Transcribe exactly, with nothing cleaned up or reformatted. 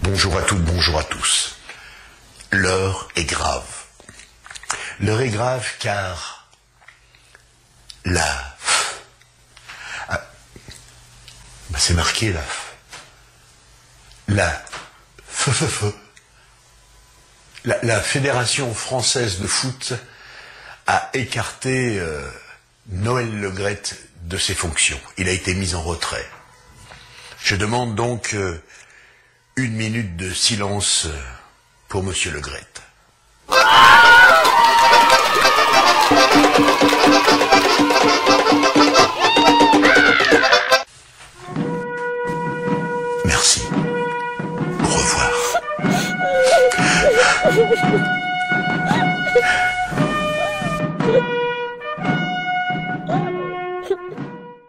Bonjour à toutes, bonjour à tous. L'heure est grave. L'heure est grave car la... Ah, bah c'est marqué là. La... La, la Fédération française de foot a écarté euh, Noël Le Graët de ses fonctions. Il a été mis en retrait. Je demande donc euh, une minute de silence euh, pour Monsieur Le Graët.